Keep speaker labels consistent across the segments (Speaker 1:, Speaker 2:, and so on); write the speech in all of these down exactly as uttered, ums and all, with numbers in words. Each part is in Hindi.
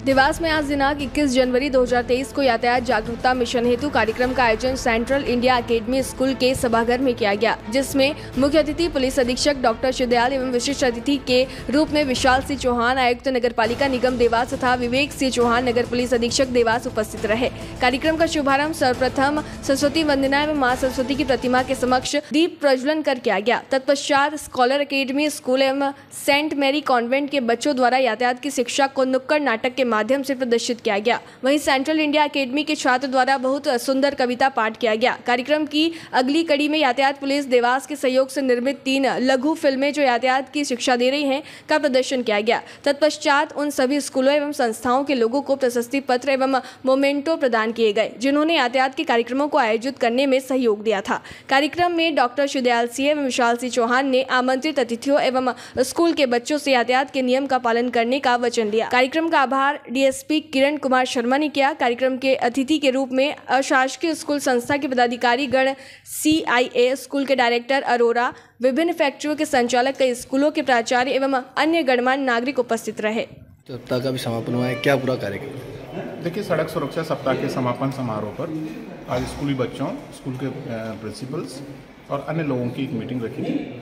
Speaker 1: देवास में आज दिनांक इक्कीस जनवरी दो हज़ार तेईस को यातायात जागरूकता मिशन हेतु कार्यक्रम का आयोजन सेंट्रल इंडिया एकेडमी स्कूल के सभागार में किया गया, जिसमें मुख्य अतिथि पुलिस अधीक्षक डॉक्टर शिवदयाल एवं विशिष्ट अतिथि के रूप में विशाल सिंह चौहान, आयुक्त नगरपालिका निगम देवास तथा विवेक सिंह चौहान, नगर पुलिस अधीक्षक देवास उपस्थित रहे। कार्यक्रम का शुभारंभ सर्वप्रथम सरस्वती वंदना एवं मां सरस्वती की प्रतिमा के समक्ष दीप प्रज्वलन कर किया गया। तत्पश्चात स्कॉलर एकेडमी स्कूल एवं सेंट मैरी कॉन्वेंट के बच्चों द्वारा यातायात की शिक्षा को नुक्कड़ नाटक के माध्यम से प्रदर्शित किया गया। वहीं सेंट्रल इंडिया एकेडमी के छात्र द्वारा बहुत सुंदर कविता पाठ किया गया। कार्यक्रम की अगली कड़ी में यातायात पुलिस देवास के सहयोग से निर्मित तीन लघु फिल्में जो यातायात की शिक्षा दे रही हैं का प्रदर्शन किया गया। तत्पश्चात उन सभी स्कूलों एवं संस्थाओं के लोगों को प्रशस्ति पत्र एवं मोमेंटो प्रदान किए गए, जिन्होंने यातायात के कार्यक्रमों को आयोजित करने में सहयोग दिया था। कार्यक्रम में डॉक्टर शिवदयाल सिंह एवं विशाल सिंह चौहान ने आमंत्रित अतिथियों एवं स्कूल के बच्चों से यातायात के नियम का पालन करने का वचन लिया। कार्यक्रम का आभार डीएसपी किरण कुमार शर्मा ने किया। कार्यक्रम के अतिथि के रूप में अशासकीय स्कूल संस्था के पदाधिकारी गण, सीआईए स्कूल के डायरेक्टर अरोरा, विभिन्न फैक्ट्रियों के संचालक, कई स्कूलों के प्राचार्य एवं अन्य गणमान्य नागरिक उपस्थित रहे।
Speaker 2: सप्ताह का भी समापन हुआ है, क्या पूरा कार्यक्रम?
Speaker 3: देखिए, सड़क सुरक्षा सप्ताह के समापन समारोह पर आज स्कूली बच्चों, स्कूल के प्रिंसिपल्स और अन्य लोगों की एक मीटिंग रखी थी।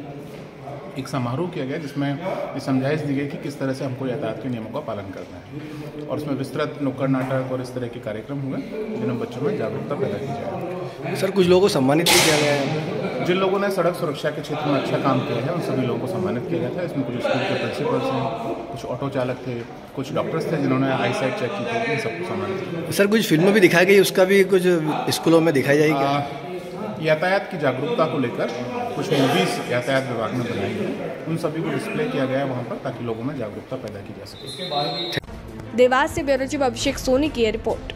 Speaker 3: एक समारोह किया गया जिसमें ये समझाइश दी गई कि किस तरह से हमको यातायात के नियमों का पालन करना है, और उसमें विस्तृत नुक्कड़ नाटक और इस तरह के कार्यक्रम हुए जिनमें बच्चों में जागरूकता पैदा की जाए।
Speaker 2: सर, कुछ लोगों को सम्मानित भी किया गया है।
Speaker 3: जिन लोगों ने सड़क सुरक्षा के क्षेत्र में अच्छा काम किया है उन सभी लोगों को सम्मानित किया गया था। इसमें कुछ स्कूल के प्रिंसिपल्स हैं, कुछ ऑटो चालक थे, कुछ डॉक्टर्स थे जिन्होंने आई साइट चेक की थी, इन सबको सम्मानित किया।
Speaker 2: सर, कुछ फिल्में भी दिखाई गई, उसका भी कुछ स्कूलों में दिखाई जाएगी?
Speaker 3: यातायात की जागरूकता को लेकर कुछ मूवीज यातायात विभाग में बनाई गई, उन सभी को डिस्प्ले किया गया है वहाँ पर, ताकि लोगों में जागरूकता पैदा की जा सके।
Speaker 1: देवास से ब्यूरो चीफ अभिषेक सोनी की रिपोर्ट।